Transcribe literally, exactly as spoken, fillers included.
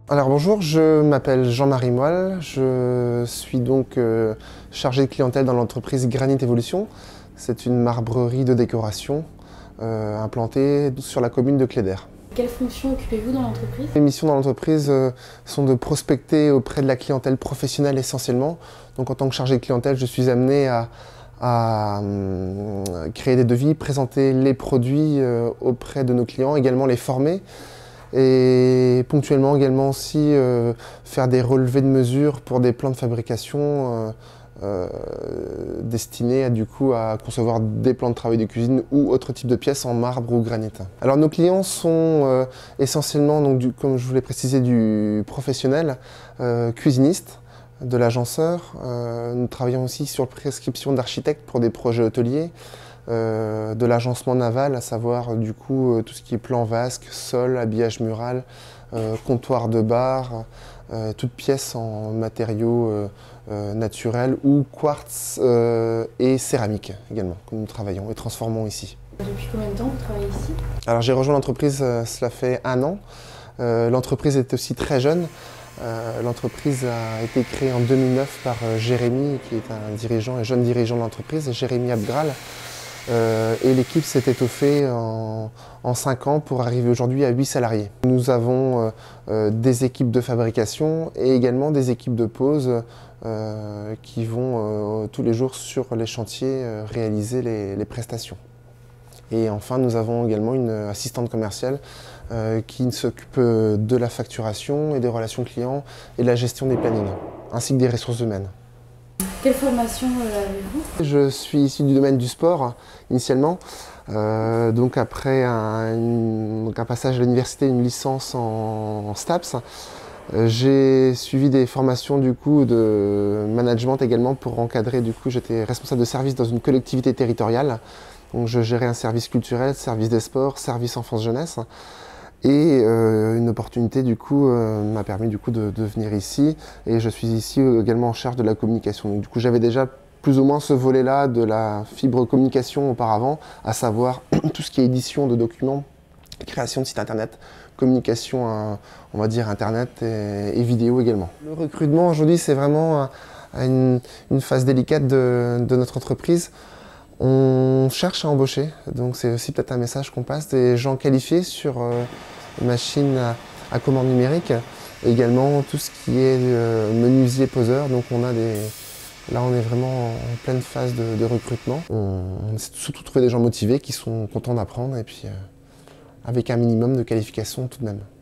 Alors bonjour, je m'appelle Jean-Marie Moelle, je suis donc euh, chargé de clientèle dans l'entreprise Granit Evolution. C'est une marbrerie de décoration euh, implantée sur la commune de Cléder. Quelles fonctions occupez-vous dans l'entreprise? Les missions dans l'entreprise euh, sont de prospecter auprès de la clientèle professionnelle essentiellement. Donc en tant que chargé de clientèle, je suis amené à, à euh, créer des devis, présenter les produits euh, auprès de nos clients, également les former. Et ponctuellement également aussi euh, faire des relevés de mesures pour des plans de fabrication euh, euh, destinés à, du coup, à concevoir des plans de travail de cuisine ou autres types de pièces en marbre ou granit. Alors nos clients sont euh, essentiellement, donc, du, comme je vous l'ai précisé, du professionnel euh, cuisiniste, de l'agenceur. Euh, nous travaillons aussi sur prescription d'architectes pour des projets hôteliers. Euh, de l'agencement naval, à savoir du coup euh, tout ce qui est plan vasque, sol, habillage mural, euh, comptoir de bar, euh, toutes pièces en matériaux euh, euh, naturels ou quartz euh, et céramique également que nous travaillons et transformons ici. Depuis combien de temps vous travaillez ici? Alors j'ai rejoint l'entreprise, euh, cela fait un an. Euh, l'entreprise est aussi très jeune. Euh, l'entreprise a été créée en deux mille neuf par euh, Jérémy, qui est un dirigeant, un jeune dirigeant de l'entreprise, Jérémy Abgral. Euh, et l'équipe s'est étoffée en, en cinq ans pour arriver aujourd'hui à huit salariés. Nous avons euh, euh, des équipes de fabrication et également des équipes de pause euh, qui vont euh, tous les jours sur les chantiers euh, réaliser les, les prestations. Et enfin, nous avons également une assistante commerciale euh, qui s'occupe de la facturation et des relations clients et de la gestion des plannings, ainsi que des ressources humaines. Quelle formation euh, avez-vous? Je suis issu du domaine du sport initialement, euh, donc après un, une, donc un passage à l'université, une licence en, en STAPS, euh, j'ai suivi des formations du coup de management également pour encadrer. Du coup, j'étais responsable de service dans une collectivité territoriale, donc je gérais un service culturel, service des sports, service enfance-jeunesse. Et euh, une opportunité du coup euh, m'a permis du coup de, de venir ici, et je suis ici également en charge de la communication. Donc, du coup j'avais déjà plus ou moins ce volet-là de la fibre communication auparavant, à savoir tout ce qui est édition de documents, création de sites internet, communication à, on va dire internet et, et vidéo également. Le recrutement aujourd'hui c'est vraiment une, une phase délicate de, de notre entreprise. On cherche à embaucher, donc c'est aussi peut-être un message qu'on passe, des gens qualifiés sur euh, machines à, à commande numérique, et également tout ce qui est euh, menuisier poseur. Donc on a des, là on est vraiment en pleine phase de, de recrutement. On, on essaie surtout de trouver des gens motivés qui sont contents d'apprendre et puis euh, avec un minimum de qualification tout de même.